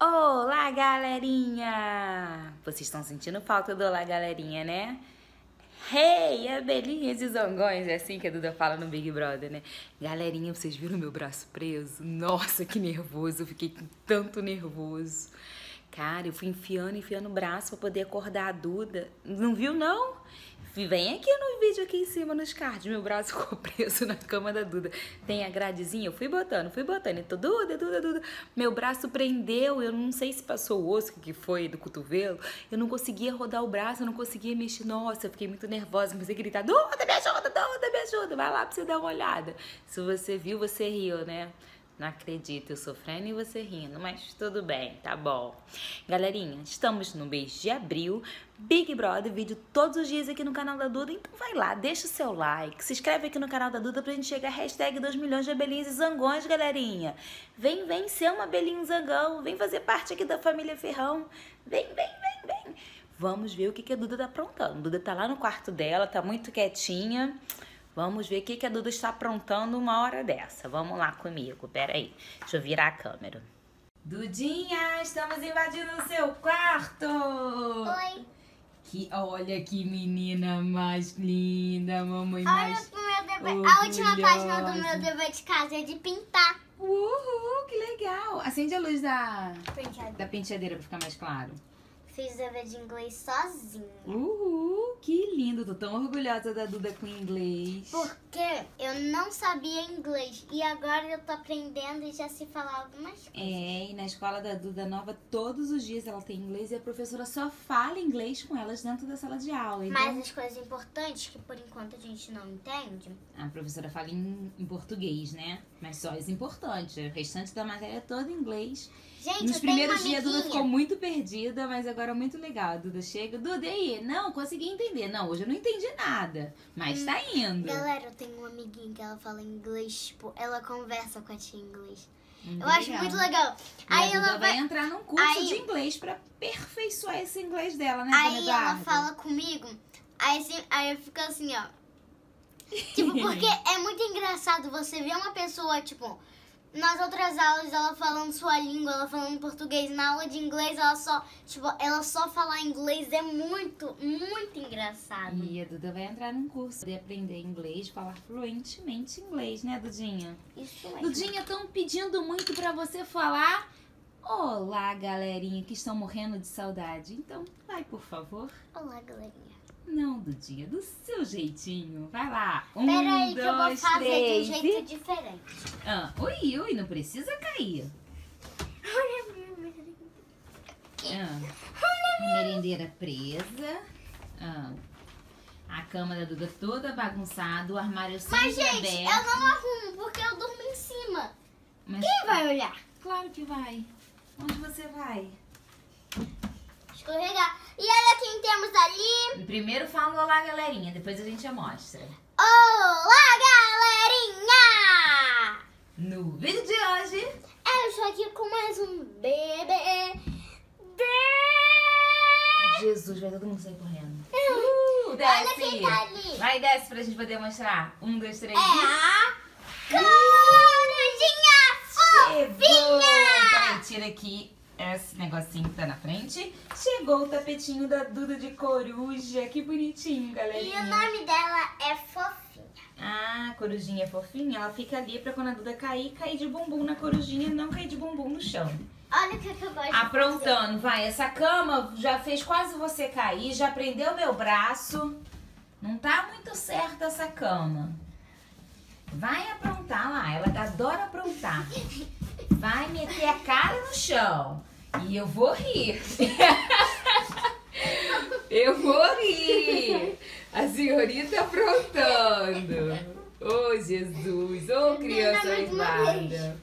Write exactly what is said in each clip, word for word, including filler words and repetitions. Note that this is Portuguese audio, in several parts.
Olá, galerinha! Vocês estão sentindo falta do olá, galerinha, né? Hey, abelhinhas e zongões, é assim que a Duda fala no Big Brother, né? Galerinha, vocês viram meu braço preso? Nossa, que nervoso, eu fiquei com tanto nervoso. Cara, eu fui enfiando, enfiando o braço pra poder acordar a Duda. Não viu, não? Vem aqui no vídeo aqui em cima nos cards. Meu braço ficou preso na cama da Duda. Tem a gradezinha, eu fui botando, fui botando. Então, Duda, Duda, Duda. Meu braço prendeu, eu não sei se passou o osso que foi do cotovelo. Eu não conseguia rodar o braço, eu não conseguia mexer. Nossa, eu fiquei muito nervosa, comecei a gritar, Duda, me ajuda, Duda, me ajuda. Vai lá pra você dar uma olhada. Se você viu, você riu, né? Não acredito, eu sofrendo e você rindo, mas tudo bem, tá bom. Galerinha, estamos no mês de abril, Big Brother, vídeo todos os dias aqui no canal da Duda, então vai lá, deixa o seu like, se inscreve aqui no canal da Duda pra gente chegar a hashtag dois milhões de abelhinhas e zangões, galerinha. Vem, vem ser uma abelhinha e zangão, vem fazer parte aqui da família Ferrão, vem, vem, vem, vem. Vamos ver o que, que a Duda tá aprontando. A Duda tá lá no quarto dela, tá muito quietinha. Vamos ver o que, que a Duda está aprontando uma hora dessa. Vamos lá comigo, peraí. Deixa eu virar a câmera. Dudinha, estamos invadindo o seu quarto! Oi! Que, olha que menina mais linda, mamãe Olha mais pro meu dever. A última página do meu dever de casa é de pintar. Uhul, que legal! Acende a luz da, Penteadeira. da penteadeira pra ficar mais claro. Fiz dever de inglês sozinha. Uhul, que lindo! Tô tão orgulhosa da Duda com inglês. Porque eu não sabia inglês. E agora eu tô aprendendo e já sei falar algumas coisas. É, e na escola da Duda Nova, todos os dias ela tem inglês e a professora só fala inglês com elas dentro da sala de aula. Então, Mas as coisas importantes que por enquanto a gente não entende. a professora fala em, em português, né? Mas só as importantes. O restante da matéria é toda em inglês. Gente, Nos eu primeiros tenho uma dias a Duda amiguinha. ficou muito perdida, mas agora é muito legal. A Duda chega, Duda, e aí? Não, consegui entender. Não, hoje eu não entendi nada, mas Hum, tá indo. Galera, eu tenho uma amiguinha que ela fala inglês, tipo, ela conversa com a tia em inglês. Muito Eu acho legal. muito legal. E Aí a Duda ela vai vai. entrar num curso aí- de inglês pra aperfeiçoar esse inglês dela, né, Aí Dona ela Eduarda? fala comigo, aí, assim, aí eu fico assim, ó. Tipo, porque é muito engraçado você ver uma pessoa, tipo, nas outras aulas ela falando sua língua, ela falando português, na aula de inglês ela só, tipo, ela só falar inglês, é muito, muito engraçado. E a Duda vai entrar num curso de aprender inglês, falar fluentemente inglês, né, Dudinha? Isso é. Dudinha, estão pedindo muito pra você falar. Olá, galerinha, que estão morrendo de saudade. Então, vai, por favor. Olá, galerinha. Não, Dudinha, do seu jeitinho. Vai lá. Um, Peraí que eu vou dois, fazer três, de um e- jeito diferente. Ah, ui, ui, não precisa cair. Ah, a merendeira presa. Ah, a cama da Duda toda bagunçada, o armário sempre Mas, gente, aberto. eu não arrumo porque eu durmo em cima. Mas Quem vai olhar? claro que vai. Onde você vai? Escorregar. E olha quem temos ali. Primeiro fala olá, galerinha, depois a gente já mostra. Olá, galerinha! No vídeo de hoje... Eu estou aqui com mais um bebê. Jesus, vai todo mundo sair correndo. Uh, Uh, desce. Olha quem tá ali. Vai, desce pra gente poder mostrar. Um, dois, três. É a corujinha Chegou! Peraí, fofinha. tira aqui esse negocinho que tá na frente. Chegou o tapetinho da Duda de coruja. Que bonitinho, E o galerinha. nome dela é Fofinha. Ah, a corujinha fofinha, ela fica ali pra quando a Duda cair, cair de bumbum na corujinha e não cair de bumbum no chão. Olha o que, que eu gosto de Aprontando, vai. Essa cama já fez quase você cair, já prendeu meu braço. Não tá muito certa essa cama. Vai aprontar lá, ela adora aprontar. Vai meter a cara no chão. E eu vou rir. Eu vou rir. A senhorita aprontando. Ô, Jesus. Ô, criança Mais uma vez. mimada.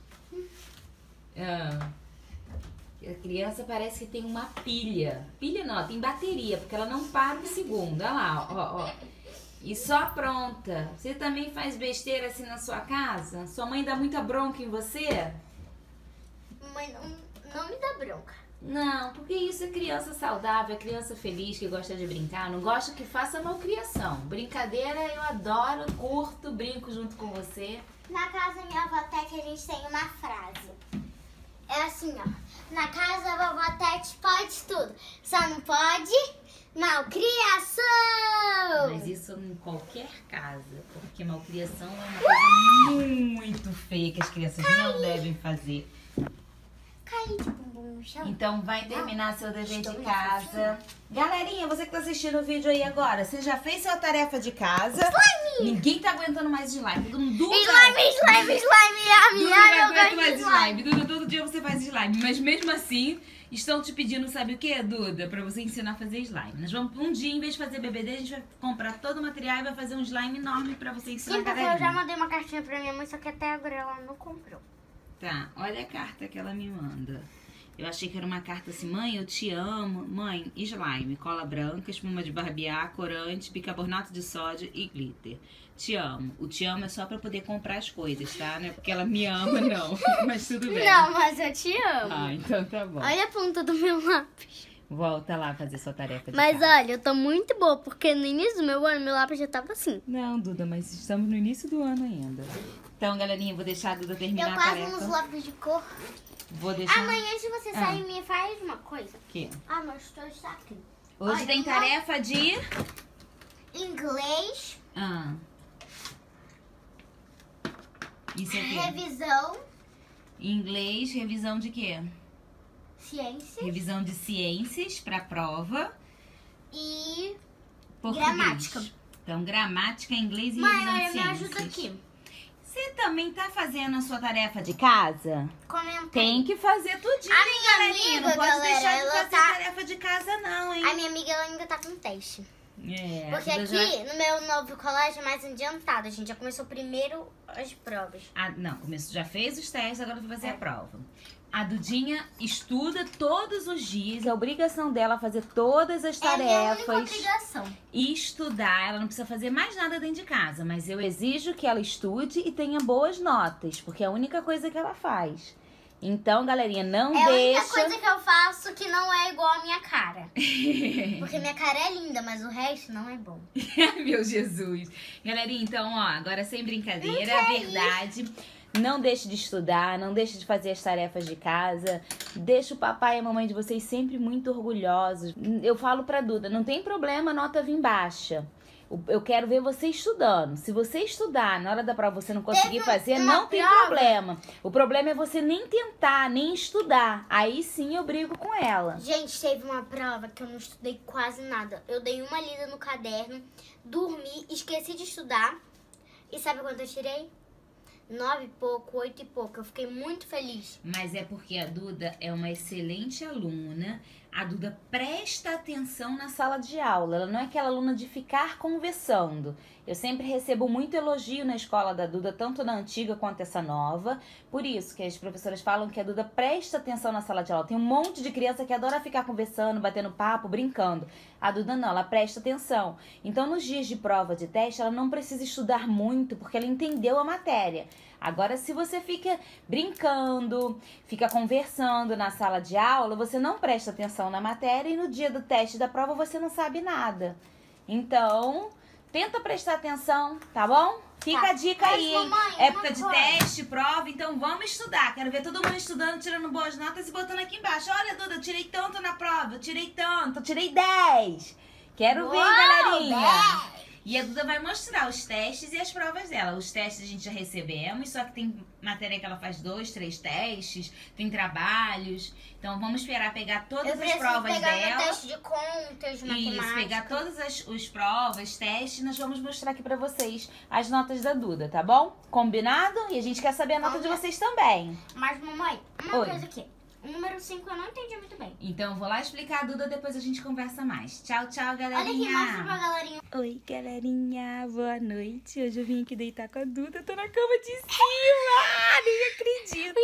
Ah. A criança parece que tem uma pilha. Pilha não, tem bateria, porque ela não para um segundo. Olha lá, ó, ó. E só apronta. Você também faz besteira assim na sua casa? Sua mãe dá muita bronca em você? Mãe, não, não me dá bronca. Não, porque isso é criança saudável, é criança feliz que gosta de brincar. Não gosto que faça malcriação. Brincadeira eu adoro, curto, brinco junto com você. Na casa da minha avó até que a gente tem uma frase. é assim, ó. Na casa a vovó Tete pode tudo. Só não pode malcriação. Mas isso em qualquer casa, porque malcriação é uma coisa muito feia que as crianças não devem fazer. Caí de bumbum no chão. Então vai terminar seu dever Estou de me casa. Galerinha, você que tá assistindo o vídeo aí agora, você já fez sua tarefa de casa? Slime! Ninguém tá aguentando mais slime. Todo mundo Duda, Slime, slime, slime, yami, Duda yami, não eu aguenta gosto mais de slime. slime. Duda, todo dia você faz slime. Mas mesmo assim, estão te pedindo, sabe o que, Duda? Pra você ensinar a fazer slime. Nós vamos, um dia, em vez de fazer B B D, a gente vai comprar todo o material e vai fazer um slime enorme pra você ensinar Sim, a porque eu galerinha. já mandei uma cartinha pra minha mãe, só que até agora ela não comprou. Tá, olha a carta que ela me manda. Eu achei que era uma carta assim, mãe, eu te amo. Mãe, slime, cola branca, espuma de barbear, corante, bicarbonato de sódio e glitter. Te amo. O te amo é só pra poder comprar as coisas, tá? Não é porque ela me ama, não. Mas tudo bem. Não, mas eu te amo. Ah, então tá bom. Olha a ponta do meu lápis. Volta lá fazer sua tarefa de Mas casa. olha, eu tô muito boa, porque no início do meu ano, meu lápis já tava assim. Não, Duda, mas estamos no início do ano ainda. Então, galerinha, eu vou deixar a Duda terminar Eu a passo tarefa. uns lápis de cor. Vou deixar... Amanhã, se você Ah. sair, me faz uma coisa. O quê? Ah, meu estojo está aqui. Hoje Olha, tem uma- tarefa de... Inglês, Ah. Isso é o quê? revisão, Inglês, revisão de quê? ciência Revisão de ciências para prova. e Português. Gramática. Então, gramática, inglês e Mãe, revisão olha, de me ciências. ajuda aqui. Você também tá fazendo a sua tarefa de casa? Comenta. Tem que fazer tudinho, A minha galerinha. amiga, Não pode galera, deixar de ela fazer tá- tarefa de casa, não, hein? A minha amiga ela ainda tá com teste. É, Porque a Duda aqui, já- no meu novo colégio, é mais adiantado. A gente já começou primeiro as provas. Ah, não, começou, já fez os testes, agora vai fazer É. a prova. A Dudinha estuda todos os dias. É a obrigação dela fazer todas as É a minha única tarefas. obrigação. E estudar, ela não precisa fazer mais nada dentro de casa, mas eu exijo que ela estude e tenha boas notas, porque é a única coisa que ela faz. Então, galerinha, não É a única deixa... coisa que eu faço que não é igual a minha cara. Porque minha cara é linda, mas o resto não é bom. Meu Jesus. Galerinha, então, ó, agora sem brincadeira, Não a quer ir. verdade... Não deixe de estudar, não deixe de fazer as tarefas de casa. Deixa o papai e a mamãe de vocês sempre muito orgulhosos. Eu falo pra Duda, não tem problema a nota vir baixa. Eu quero ver você estudando. Se você estudar, na hora da prova você não conseguir Teve fazer, uma não tem prova- problema. O problema é você nem tentar, nem estudar. Aí sim eu brigo com ela. Gente, teve uma prova que eu não estudei quase nada. Eu dei uma lida no caderno, dormi, esqueci de estudar. E sabe quanto eu tirei? Nove e pouco, oito e pouco. Eu fiquei muito feliz. Mas é porque a Duda é uma excelente aluna. A Duda presta atenção na sala de aula. Ela não é aquela aluna de ficar conversando. Eu sempre recebo muito elogio na escola da Duda, tanto na antiga quanto essa nova. Por isso que as professoras falam que a Duda presta atenção na sala de aula. Tem um monte de criança que adora ficar conversando, batendo papo, brincando. A Duda não, ela presta atenção. Então, nos dias de prova de teste, ela não precisa estudar muito, porque ela entendeu a matéria. Agora, se você fica brincando, fica conversando na sala de aula, você não presta atenção na matéria e no dia do teste da prova você não sabe nada. Então, tenta prestar atenção, tá bom? Fica Tá. a dica Mas, aí, hein? mamãe, Época uma de coisa. teste, prova, então vamos estudar. Quero ver todo mundo estudando, tirando boas notas e botando aqui embaixo. Olha, Duda, eu tirei tanto na prova, eu tirei tanto, eu tirei dez. Quero ver, Uau, galerinha. dez. E a Duda vai mostrar os testes e as provas dela. Os testes a gente já recebemos, só que tem matéria que ela faz dois, três testes, tem trabalhos. Então vamos esperar pegar todas Eu as preciso provas pegar dela. meu teste de contas, de matemática. Isso, pegar todas as os provas, testes, nós vamos mostrar aqui pra vocês as notas da Duda, tá bom? Combinado? E a gente quer saber a nota de Combinado. vocês também. Mas, mamãe, uma Oi. coisa aqui. O número cinco eu não entendi muito bem. Então eu vou lá explicar a Duda, depois a gente conversa mais. Tchau, tchau, Olha galerinha. aqui, mostra pra galerinha. Oi, galerinha, boa noite. Hoje eu vim aqui deitar com a Duda, eu tô na cama de cima. Ah, nem acredito.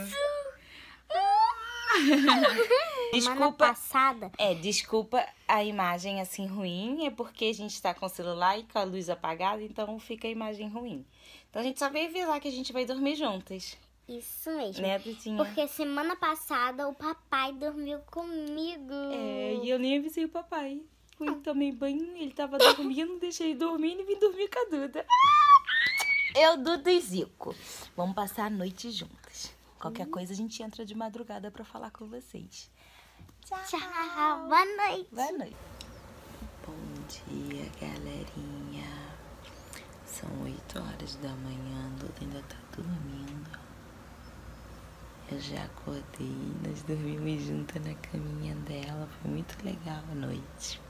Semana Desculpa. passada. É, desculpa a imagem assim ruim, é porque a gente tá com o celular e com a luz apagada, então fica a imagem ruim. Então a gente só veio avisar que a gente vai dormir juntas, Isso mesmo. né, Dudinha? Porque semana passada o papai dormiu comigo. É, e eu nem avisei o papai. Fui, tomei banho, ele tava dormindo, deixei ele dormindo e vim dormir com a Duda. Eu, Duda e Zico. Vamos passar a noite juntas. Qualquer coisa a gente entra de madrugada pra falar com vocês. Tchau. Tchau. Boa noite. Boa noite. Bom dia, galerinha. São oito horas da manhã, a Duda ainda tá dormindo. Eu já acordei, nós dormimos juntas na caminha dela. Foi muito legal a noite.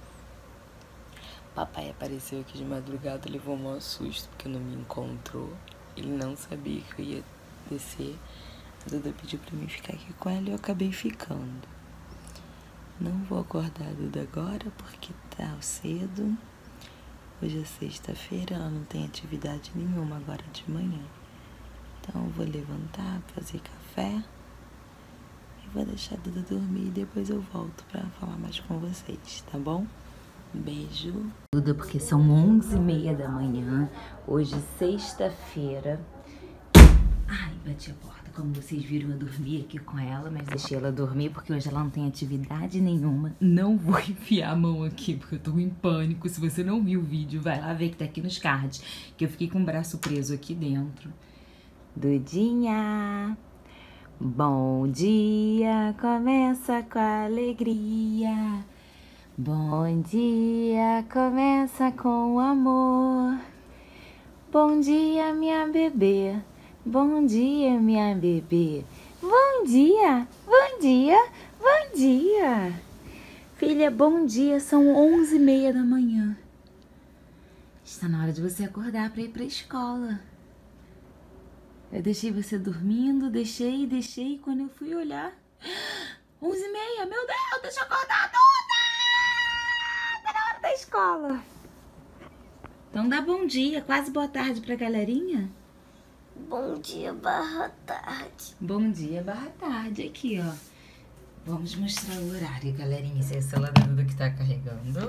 Papai apareceu aqui de madrugada, levou um maior susto porque não me encontrou. Ele não sabia que eu ia descer. A Duda pediu pra mim ficar aqui com ela e eu acabei ficando. Não vou acordar a Duda agora porque tá cedo. Hoje é sexta-feira, ela não tem atividade nenhuma agora de manhã. Então eu vou levantar, fazer café e vou deixar a Duda dormir e depois eu volto pra falar mais com vocês, tá bom? Um beijo. Duda, porque são onze e meia da manhã, hoje sexta-feira. Ai, bati a porta. Como vocês viram, eu dormi aqui com ela, mas deixei ela dormir porque hoje ela não tem atividade nenhuma. Não vou enfiar a mão aqui porque eu tô em pânico. Se você não viu o vídeo, vai lá ver que tá aqui nos cards, que eu fiquei com o braço preso aqui dentro. Dudinha, bom dia, começa com alegria. Bom dia, começa com amor. Bom dia, minha bebê. Bom dia, minha bebê. Bom dia, bom dia, bom dia. Filha, bom dia. São onze e meia da manhã. Está na hora de você acordar para ir para a escola. Eu deixei você dormindo, deixei, deixei. Quando eu fui olhar, onze e meia. Meu Deus, deixa eu acordar toda. Tá na hora da escola. Então dá bom dia, quase boa tarde para a galerinha. Bom dia, barra tarde. Bom dia, barra tarde. Aqui, ó. Vamos mostrar o horário, galerinha. Esse é o celular da Duda que tá carregando.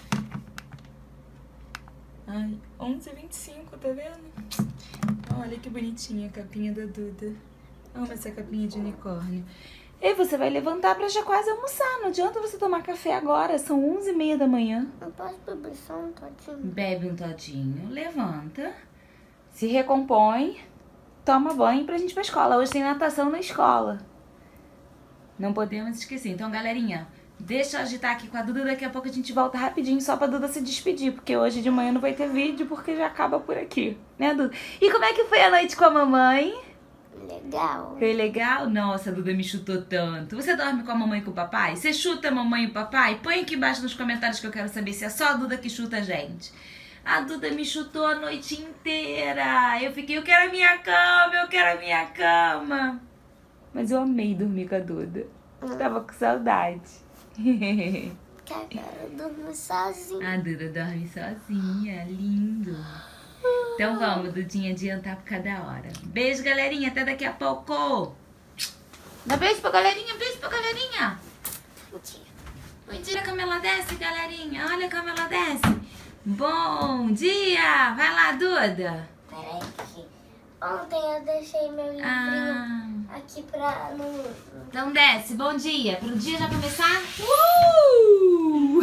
Ai, onze e vinte e cinco, tá vendo? Olha que bonitinha a capinha da Duda. Amo essa capinha de unicórnio. E você vai levantar pra já quase almoçar. Não adianta você tomar café agora. São onze e meia da manhã. Eu posso beber só um todinho? Bebe um todinho. Levanta. Se recompõe. Toma banho pra gente ir pra escola. Hoje tem natação na escola. Não podemos esquecer. Então, galerinha, deixa eu agitar aqui com a Duda. Daqui a pouco a gente volta rapidinho só pra Duda se despedir. Porque hoje de manhã não vai ter vídeo, porque já acaba por aqui. Né, Duda? E como é que foi a noite com a mamãe? Legal. Foi legal? Nossa, a Duda me chutou tanto. Você dorme com a mamãe e com o papai? Você chuta a mamãe e o papai? Põe aqui embaixo nos comentários que eu quero saber se é só a Duda que chuta a gente. A Duda me chutou a noite inteira. Eu fiquei, eu quero a minha cama, eu quero a minha cama. Mas eu amei dormir com a Duda. Eu tava com saudade. Que agora eu durmo sozinha. A Duda dorme sozinha, lindo. Então vamos, Dudinha, adiantar por cada hora. Beijo, galerinha, até daqui a pouco. Dá beijo pra galerinha, beijo pra galerinha. Mentira. Mentira, como ela desce, galerinha. Olha como ela desce. Bom dia! Vai lá, Duda! Peraí que ontem eu deixei meu livrinho Ah. aqui pra... No... Então desce, bom dia! Pro dia já começar? Uh!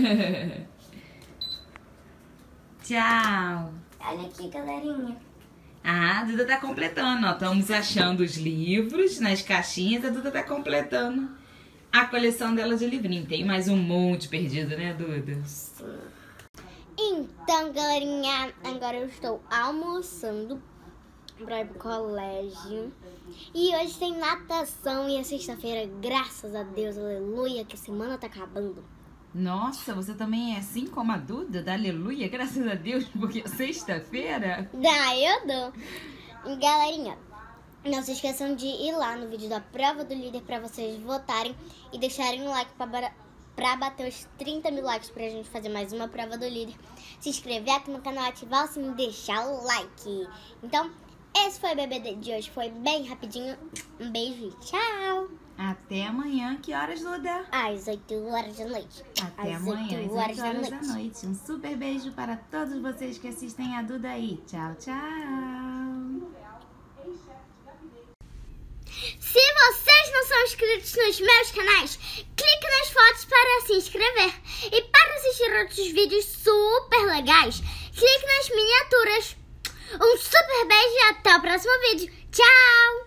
Tchau! Olha aqui, galerinha. Ah, a Duda tá completando, ó. Estamos achando os livros nas caixinhas. A Duda tá completando a coleção dela de livrinho. Tem mais um monte perdido, né, Duda? Sim. Então, galerinha, agora eu estou almoçando pra ir pro colégio. E hoje tem natação e é sexta-feira, graças a Deus, aleluia, que a semana tá acabando. Nossa, você também é assim como a Duda? Da aleluia, graças a Deus, porque é sexta-feira? Daí eu dou. E, galerinha, não se esqueçam de ir lá no vídeo da prova do líder pra vocês votarem e deixarem um like pra... pra bater os trinta mil likes pra gente fazer mais uma prova do líder. Se inscrever aqui no canal, ativar o sininho e deixar o like. Então, esse foi o B B D de hoje. Foi bem rapidinho. Um beijo e tchau. Até amanhã. Que horas, Duda? Às oito horas da noite. Até Às amanhã, oito às horas oito da horas noite. da noite. Um super beijo para todos vocês que assistem a Duda aí. Tchau, tchau. Se vocês não são inscritos nos meus canais, clique nas fotos para se inscrever. E para assistir outros vídeos super legais, clique nas miniaturas. Um super beijo e até o próximo vídeo. Tchau!